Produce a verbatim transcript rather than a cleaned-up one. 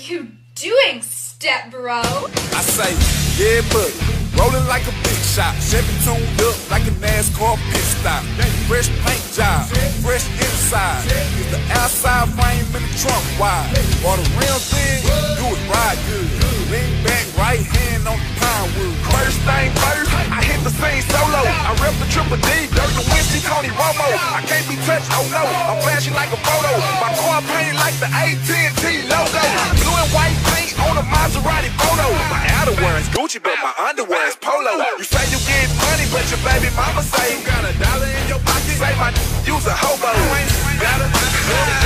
you doing, step bro? I say, yeah, but rolling like a big shot, Chevy tuned up like a NASCAR pit stop. Fresh paint job, fresh inside. Is the outside frame in the trunk wide? Or the real thing, do it ride good. Lean back, right hand on the pine wood. First thing first, I hit the scene solo. I rep the triple D, Dirk the Winston, Tony Romo. I can't be touched, oh no, I'm flashing like a photo. My car painted like the A T and T logo. Blue and white paint on a Maserati photo. My outerwear is Gucci, but my underwear is Polo. You say you get money, but your baby mama say you got a dollar in your pocket. Say my you's a hobo. You ain't got a